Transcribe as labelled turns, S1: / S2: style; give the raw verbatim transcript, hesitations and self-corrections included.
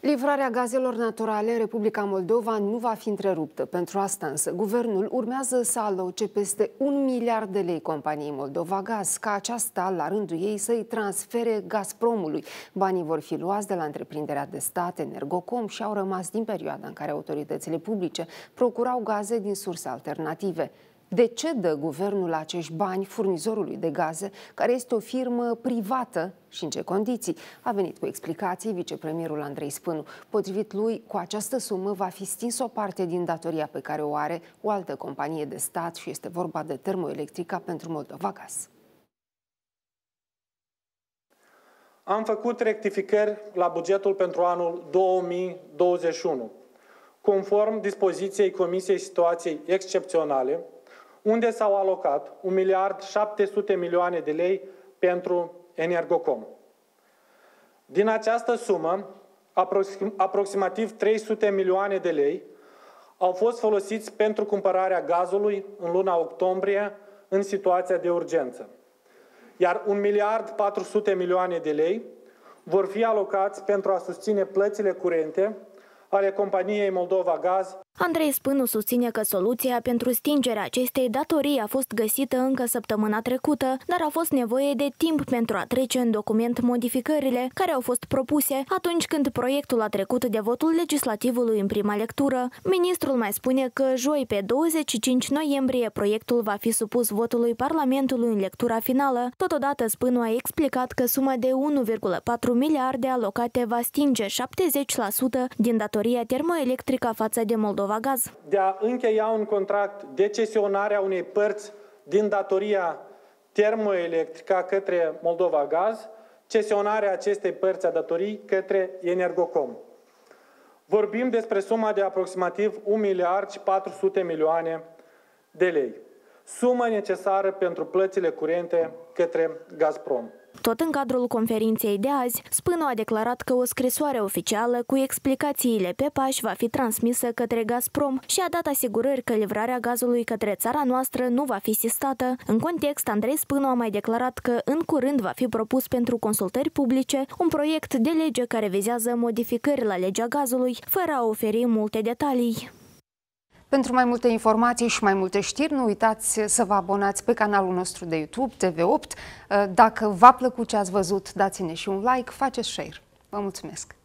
S1: Livrarea gazelor naturale în Republica Moldova nu va fi întreruptă. Pentru asta însă, guvernul urmează să aloce peste un miliard de lei companiei Moldova Gaz, ca aceasta, la rândul ei, să-i transfere Gazpromului. Banii vor fi luați de la întreprinderea de stat Energocom și au rămas din perioada în care autoritățile publice procurau gaze din surse alternative. De ce dă guvernul acești bani furnizorului de gaze, care este o firmă privată, și în ce condiții? A venit cu explicații vicepremierul Andrei Spânu. Potrivit lui, cu această sumă va fi stins o parte din datoria pe care o are o altă companie de stat și este vorba de Termoelectrica pentru Moldova Gaz.
S2: Am făcut rectificări la bugetul pentru anul două mii douăzeci și unu, conform dispoziției Comisiei Situației Excepționale, unde s-au alocat un miliard șapte sute milioane de lei pentru Energocom. Din această sumă, aproxim, aproximativ trei sute milioane de lei au fost folosiți pentru cumpărarea gazului în luna octombrie în situația de urgență, iar un miliard patru sute milioane de lei vor fi alocați pentru a susține plățile curente ale companiei Moldova Gaz.
S3: Andrei Spânu susține că soluția pentru stingerea acestei datorii a fost găsită încă săptămâna trecută, dar a fost nevoie de timp pentru a trece în document modificările care au fost propuse atunci când proiectul a trecut de votul legislativului în prima lectură. Ministrul mai spune că joi, pe douăzeci și cinci noiembrie, proiectul va fi supus votului Parlamentului în lectura finală. Totodată, Spânu a explicat că suma de unu virgulă patru miliarde alocate va stinge șaptezeci la sută din datoria Termoelectrica față de Moldova Gaz.
S2: De a încheia un contract de cesionare a unei părți din datoria Termoelectrica către Moldova Gaz, cesionarea acestei părți a datorii către Energocom. Vorbim despre suma de aproximativ un miliard și patru sute milioane de lei, sumă necesară pentru plățile curente către Gazprom.
S3: Tot în cadrul conferinței de azi, Spânu a declarat că o scrisoare oficială cu explicațiile pe pași va fi transmisă către Gazprom și a dat asigurări că livrarea gazului către țara noastră nu va fi sistată. În context, Andrei Spânu a mai declarat că în curând va fi propus pentru consultări publice un proiect de lege care vizează modificări la legea gazului, fără a oferi multe detalii.
S1: Pentru mai multe informații și mai multe știri, nu uitați să vă abonați pe canalul nostru de YouTube, T V opt. Dacă v-a plăcut ce ați văzut, dați-ne și un like, faceți share. Vă mulțumesc!